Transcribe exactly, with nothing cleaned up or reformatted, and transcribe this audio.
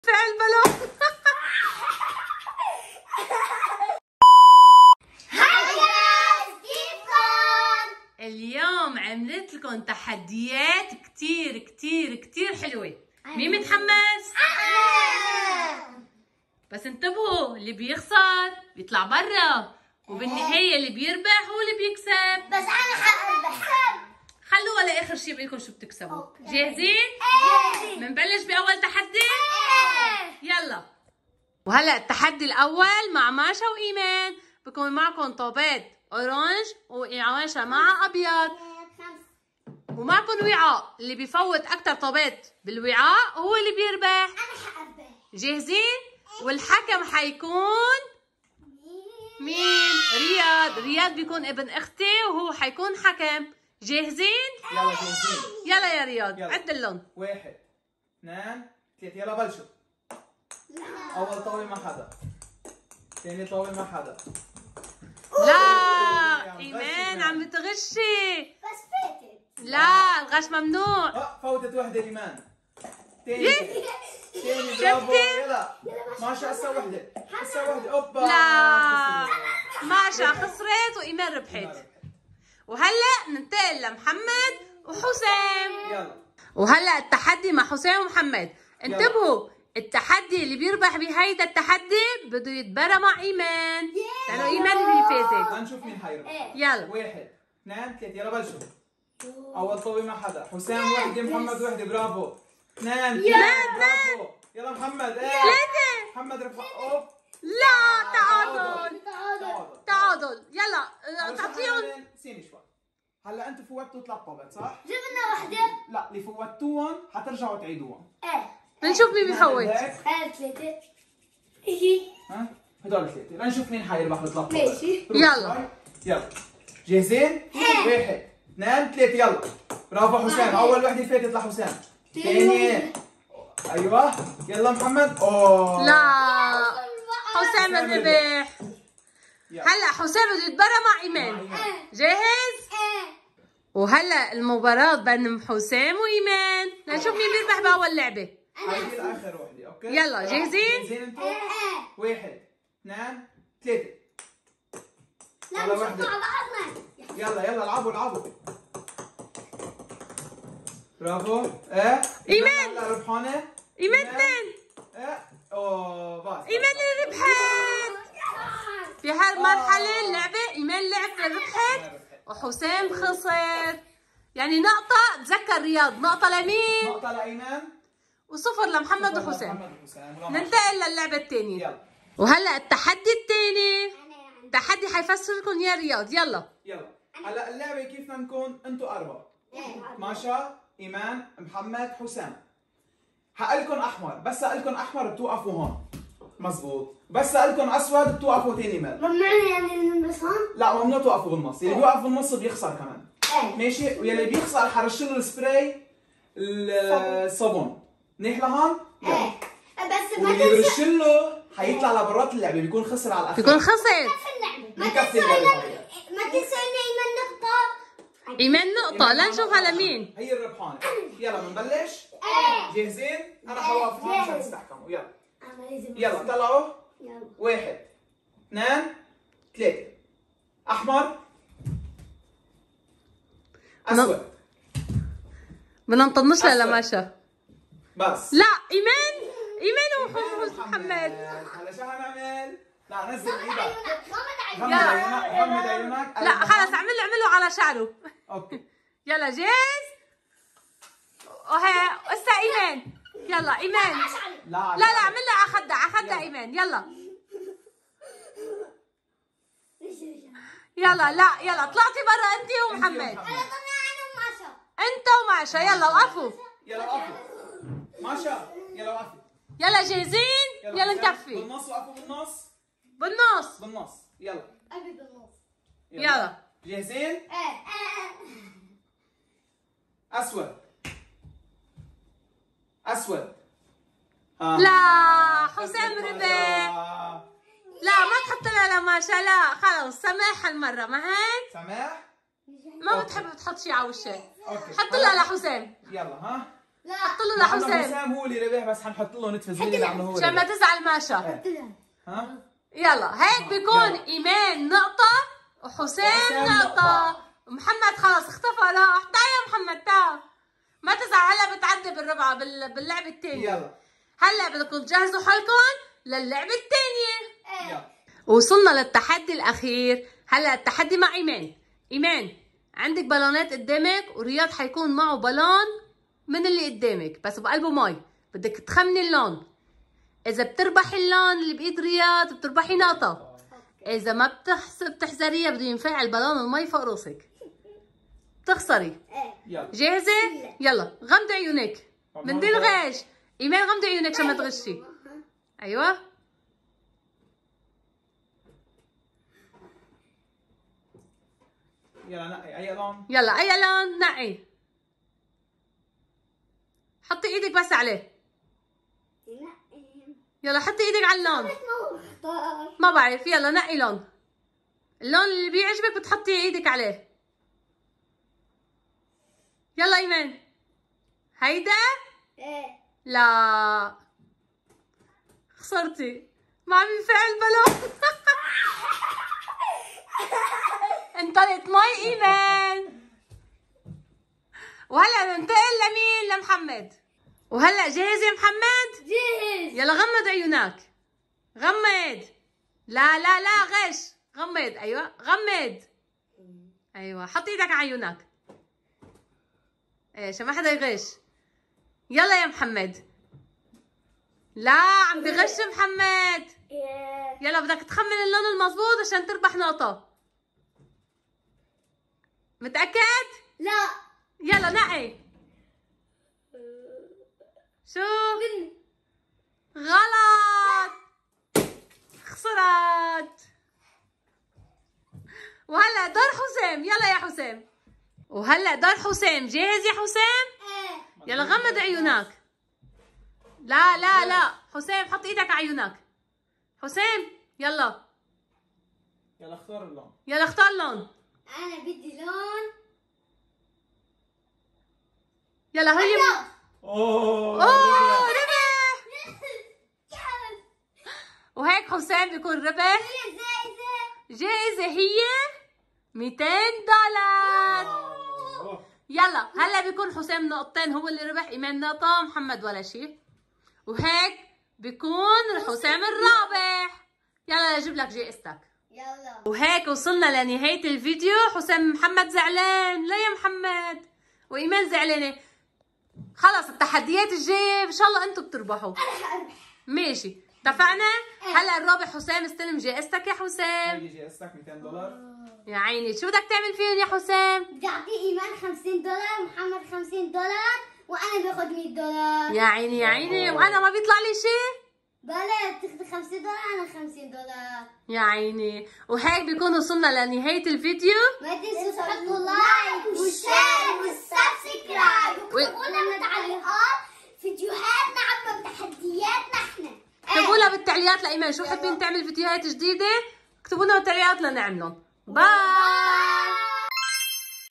فعل بلون. اليوم عملت لكم تحديات كتير كتير كتير حلوة. مين متحمس؟ بس انتبهوا، اللي بيخسر بيطلع برا، وبالنهاية اللي بيربح هو اللي بيكسب. بس أنا حاربح. خلوها لآخر شي بقول لكم شو بتكسبوا. جاهزين؟ بنبلش بأول تحدي؟ يلا. وهلا التحدي الأول مع ماشا وإيمان. بكون معكم طوبات أورانج وإعواشة مع أبيض، ومعكم وعاء. اللي بيفوت أكتر طوبات بالوعاء هو اللي بيربح. أنا حاربح. جاهزين؟ والحكم حيكون مين؟ رياض. رياض بيكون ابن أختي وهو حيكون حكم. جاهزين؟ يلا جاهزين. يلا يا رياض، يلا. عد اللون. واحد اثنين ثلاثة، يلا بلشوا. أول طاولة مع حدا، ثاني طاولة مع حدا. لا إيمان عم بتغشي. بس فاتت. لا الغش ممنوع. اه فوتت وحدة إيمان. ثاني ثاني برافو. يلا ماشا هسا وحدة، هسا وحدة. أوبا لا ماشا خسرت وإيمان ربحت. وهلا ننتقل لمحمد وحسام. يلا. وهلا التحدي مع حسام ومحمد. انتبهوا، التحدي اللي بيربح بهيدا التحدي بده يتبرى مع ايمان، لانه ايمان اللي فاتت. لنشوف مين حيربح. يلا واحد اثنين ثلاثة، يلا بلشوا. أول طاولة مع حدا، حسام وحدة، محمد وحدة. برافو. اثنين برافو. يلا محمد. ايه ثلاثة. محمد رفع. أوب. لا تعادل. تعادل. تعادل. يلا تعطيهم. سيني شوي. هلا انتم فوتوا ثلاث طابات صح؟ جبنا وحدة. لا اللي فوتوهم حترجعوا تعيدوهم. ايه. بنشوف مين بيفوت. هاي ثلاثة. ها؟ هدول ثلاثة، لنشوف مين حيربح بثلاث طابات. ماشي. يلا. يلا. جاهزين؟ واحد، اثنين، ثلاثة، يلا. برافو حسام، أول وحدة فاتت لحسام. ثانية. أيوه، يلا محمد. أوه. لا حسام الربح. هلا حسام بده يتبرى مع ايمان. جاهز؟ وهلا المباراة بين حسام وإيمان، لنشوف مين بيربح بأول لعبة. هذه آخر وحدة، أوكي؟ يلا جاهزين؟ جاهزين أنتم؟ واحد، اثنين، ثلاثة. لا ولا مش وحدة. على بعضنا. يلا يلا العبوا العبوا. برافو. ايه إيمان. هلا ربحانة. إيمان اثنين. ايه اوه بس. إيمان اللي ربحت. في هالمرحلة اللعبة إيمان لعبت ربحت وحسام خسر. يعني نقطة، تذكر رياض، نقطة لمين؟ نقطة لإيمان وصفر لمحمد وحسام. محمد وحسام. ننتقل للعبة الثانية. يلا. وهلا التحدي الثاني، التحدي حيفسر لكم يا رياض. يلا يلا هلا اللعبة كيف بدنا نكون انتم أربعة. ماشا، إيمان، محمد، حسام. حقلكم أحمر، بس سألكم أحمر بتوقفوا هون. مزبوط. بس سألكم أسود بتوقفوا تاني مال. ممنوع يعني نلبس هون؟ لا ممنوع توقفوا بالنص، اللي بيوقف بالنص بيخسر كمان. ايه. ماشي، واللي بيخسر حرش له السبراي الصابون. منيح لهون؟ ايه. بس ما واللي تنسى برش له حيطلع لبرات اللعبة، بيكون خسر على الأخير. بيكون خسر. في اللعبة. ما بكفي تنسى اللعبة. ما تنسى ان ايمن نقطة. إيمان نقطة، لنشوف لمين. هي الربحانة. يلا بنبلش؟ ايه. جاهزين؟ أنا حوقف هون عشان تستحكموا. يلا. أنا لازم يلا طلعوا. يلا. واحد، اثنين، ثلاثة. أحمر. أسود. بدنا نطنش لها أسود. لماشا. بس. لا إيمان، إيمان ومحمد. هلا شو حنعمل؟ لا نزل ايدك. غمض غمض عيونك، غمض عيونك. لا خلص اعمل له اعمل له على شعره. اوكي. يلا جاهز؟ وهي هسه ايمان. يلا ايمان. لا لا لا اعمل له على خدها، على خدها ايمان. يلا يلا. لا يلا طلعتي برا انت ومحمد. انت وماشا. يلا وقفوا. يلا وقفوا. ماشا يلا وقفوا. يلا جاهزين؟ يلا نكفي. بالنص وقفوا بالنص. بالنص. بالنص. يلا. يلا جاهزين؟ أسود. أسود. آه. لا حسام ربح. لا ما تحط لها لماشا. لا خلص سماح هالمرة، ما هيك؟ سماح؟ ما بتحب تحط شيء على وشك. اوكي. حط لها لحسام. يلا ها. لا حط له مع إنه لحسام حسام هو اللي ربح، بس حنحط له نتفه صغيره لانه هو عشان ما ربح. تزعل ماشا. إيه. ها يلا هيك بيكون يلا. ايمان نقطة وحسام وحسام نقطة. نقطة. محمد خلص اختفى راح. تعال يا محمد تعال. ما تزعل هلا بتعدي بالربعة بال... باللعبة الثانية. يلا هلا بدكم تجهزوا حالكم للعبة الثانية. يلا وصلنا للتحدي الأخير. هلا التحدي مع إيمان. إيمان عندك بالونات قدامك ورياض حيكون معه بالون من اللي قدامك بس بقلبه مي. بدك تخمني اللون. إذا بتربحي اللون اللي بإيد رياض بتربحي نقطة. إذا ما بتحس بتحذريها بده ينفعل بالون المي فوق راسك. بتخسري. يلا جاهزة؟ يلا غمضي عيونك. من دي الغش. إيمان غمضي عيونك عشان ما تغشي. أيوه. يلا نقي اي لون. يلا أي لون نقي. حطي إيدك بس عليه. يلا حطي إيدك على اللون. ما بعرف. يلا نقي لون. اللون اللي بيعجبك بتحطي إيدك عليه. يلا إيمان. هيدا؟ لا خسرتي. ما عم ينفعل البالون. انطلت مي إيمان. وهلا ننتقل لمين؟ لمحمد. وهلا جاهز يا محمد؟ جاهز. يلا غمض عيونك. غمض. لا لا لا غش. غمض. ايوه غمض. ايوه حط ايدك على عيونك. ايه عشان ما حدا يغش. يلا يا محمد. لا عم بغش محمد. يلا بدك تخمن اللون المضبوط عشان تربح نقطة. متأكد؟ لا يلا نقي. شو؟ غلط. خسرت. وهلا دور حسام. يلا يا حسام. وهلا دور حسام. جاهز يا حسام؟ يلا غمض عيونك. لا لا لا حسام حط ايدك على عيونك. حسام يلا. يلا اختار اللون. يلا اختار لون. انا بدي لون يلا هي. اوه اوه ربح. وهيك حسام بيكون ربح. جائزة هي مئتين دولار. يلا هلا بيكون حسام نقطتين هو اللي ربح. ايمان نقطة محمد ولا شيء. وهيك بيكون حسام الرابح. يلا اجيب لك جائزتك. يلا. وهيك وصلنا لنهاية الفيديو. حسام محمد زعلان. لا يا محمد. وايمان زعلانة. خلص التحديات الجاية ان شاء الله انتم بتربحوا. ماشي اتفقنا. هلا الرابح حسام استلم جائزتك يا حسام. هي جائزتك مئتين دولار. يا عيني شو بدك تعمل فيهم يا حسام؟ بدي اعطيه ايمان خمسين دولار، محمد خمسين دولار، وانا باخذ مية دولار. يا عيني يا عيني وانا ما بيطلع لي شيء؟ بلا بتاخذي خمسين دولار انا خمسين دولار. يا عيني. وهيك بيكون وصلنا لنهاية الفيديو. ما تنسوا تحطوا لايك والشير والسبسكرايب واكتبوا لنا بالتعليقات فيديوهاتنا عن تحدياتنا احنا. اكتبوا لها بالتعليقات لايمان شو حابين تعمل فيديوهات جديدة. اكتبوا لنا بالتعليقات لنعملهم. باي.